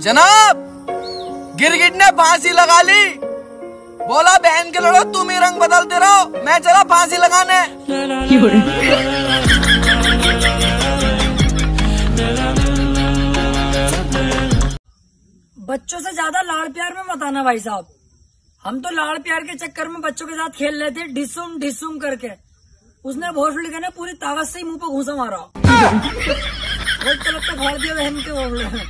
जनाब, गिरगिट ने फांसी लगा ली। बोला बहन के लड़ो, तुम ही रंग बदलते रहो, मैं चला फांसी लगाने। बच्चों से ज्यादा लाड़ प्यार में मत आना भाई साहब। हम तो लाड़ प्यार के चक्कर में बच्चों के साथ खेल रहे थे, ढिसुम ढिसुम करके। उसने भोसड़ी के ने पूरी ताकत से ही मुंह पे घूसा मारा। बहुत तलक का फाड़ दिया बहन के भोसड़ी में।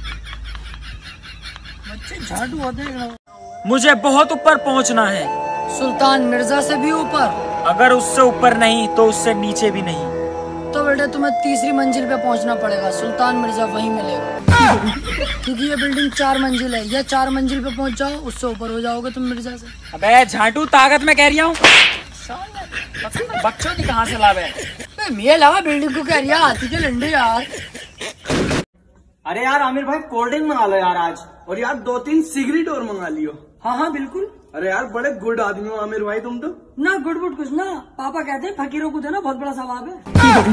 बच्चे झाड़ू होते हैं। मुझे बहुत ऊपर पहुंचना है, सुल्तान मिर्जा से भी ऊपर। अगर उससे ऊपर नहीं तो उससे नीचे भी नहीं। तो बेटा तुम्हें तीसरी मंजिल पे पहुंचना पड़ेगा, सुल्तान मिर्जा वहीं मिलेगा। क्योंकि ये बिल्डिंग 4 मंजिल है, या 4 मंजिल पे पहुंच जाओ, उससे ऊपर हो जाओगे तुम मिर्जा से। अबे झाटू, ताकत में कह रही हूँ, बच्चों की कहाँ से लाभ है? मैं लगा बिल्डिंग को कह रही है, हाथी के लंडे यार। अरे यार आमिर भाई, कोल्ड ड्रिंक मंगा लो यार आज, और यार 2-3 सिगरेट और मंगा लियो। हाँ हाँ बिल्कुल। अरे यार बड़े गुड आदमी हो आमिर भाई तुम तो। ना गुड गुड कुछ ना, पापा कहते हैं फकीरों को देना बहुत बड़ा सवाब है।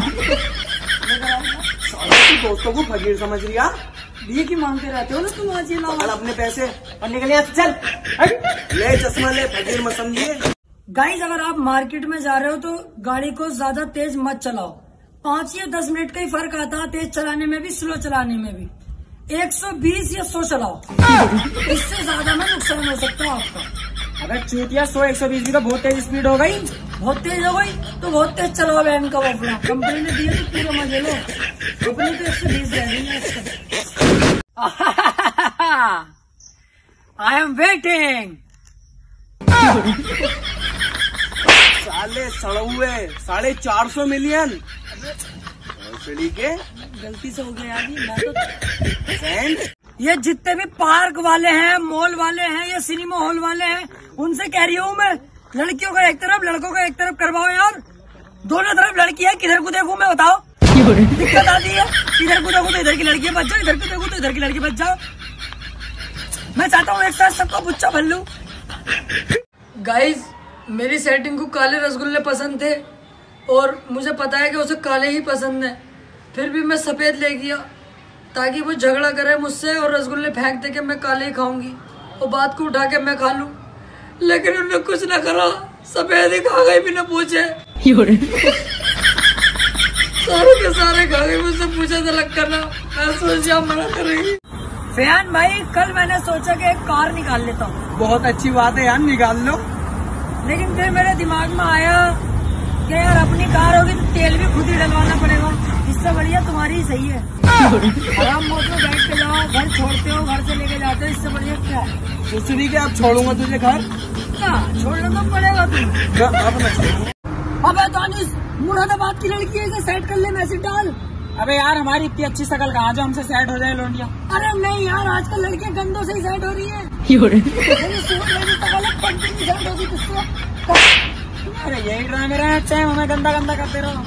दोस्तों को फकीर समझ लिया, ये की मांगते रहते हो ना तुम। आज ये लाओ अपने पैसे और निकल यहाँ से, चल ले चश्मा ले, फकीर मत समझिए। गाइस, अगर आप मार्केट में जा रहे हो तो गाड़ी को ज्यादा तेज मत चलाओ। 5 या 10 मिनट का ही फर्क आता है, तेज चलाने में भी स्लो चलाने में भी। 120 या 100 चलाओ, इससे ज्यादा में नुकसान हो सकता है आपका। अगर चूतिया 100-120 की तो बहुत तेज स्पीड हो गई। बहुत तेज हो गई तो बहुत तेज चलाओ बहन का वफला। कंपनी ने दिए तो पूरा मजे लो, कंपनी तो 120 दे रही है। I am waiting. साले सड़ुए 450 मिलियन के गलती से हो गया यार। मैं तो ये जितने भी पार्क वाले हैं, मॉल वाले हैं, या सिनेमा हॉल वाले हैं, उनसे कह रही हूँ मैं, लड़कियों का एक तरफ लड़कों का एक तरफ करवाओ यार। दोनों तरफ लड़की है, किधर को देखूं मैं बताओ? दिक्कत आती है। इधर को देखो तो इधर की लड़की बच जाओ, इधर को देखो तो इधर की लड़की बच जाओ। मैं चाहता हूँ एक साथ सबको बुच्चा भर लूं। गाइज, मेरी सेटिंग को काले रसगुल्ले पसंद थे, और मुझे पता है कि उसे काले ही पसंद है, फिर भी मैं सफेद ले गया ताकि वो झगड़ा करे मुझसे और रसगुल्ले फेंक दे के मैं काले ही खाऊंगी और बात को उठा के मैं खा लूं। लेकिन उन्होंने कुछ ना करा, सफेद ही खा गई बिना पूछे। सारे के सारे खा गए, मुझसे पूछा था लग करना। मैं सोचा मना करेगी। फैन भाई, कल मैंने सोचा कि एक कार निकाल लेता हूँ। बहुत अच्छी बात है यार, निकाल लो। लेकिन फिर मेरे दिमाग में आया कि यार अपनी कार होगी तो तेल भी खुद ही डलवाना पड़ेगा, इससे बढ़िया तुम्हारी ही सही है। आराम मोड में बैठ के जाओ, घर छोड़ते हो, घर से लेके जाते हो, इससे बढ़िया क्या है? दूसरी के अब छोड़ूंगा तुझे घर, क्या छोड़ना तो पड़ेगा तुम। अब दानिश, मुरादाबाद की लड़की है, इसे सेट कर ले, मैसेज डाल। अबे यार, हमारी इतनी अच्छी शकल कहाँ जो हमसे सेट हो जाए लोंडिया। अरे नहीं यार, आजकल लड़कियां गंदों से ही सेट हो रही है। अरे यही ड्रामे रहे, चाहे हमें गंदा गंदा करते रहो।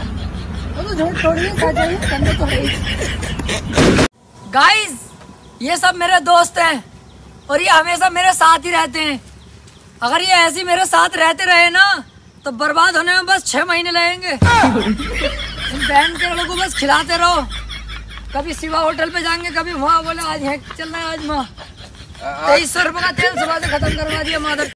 गाइस, ये सब मेरे दोस्त हैं और ये हमेशा मेरे साथ ही रहते हैं। अगर ये ऐसे मेरे साथ रहते रहे ना तो बर्बाद होने में बस 6 महीने लगेंगे। इन बहन के लोगों को बस खिलाते रहो। कभी शिवा होटल पे जाएंगे, कभी वहाँ बोले आज है चलना है, आज वहाँ 2300 रुपए का तेल सुबह से खत्म करवा दिया माधव।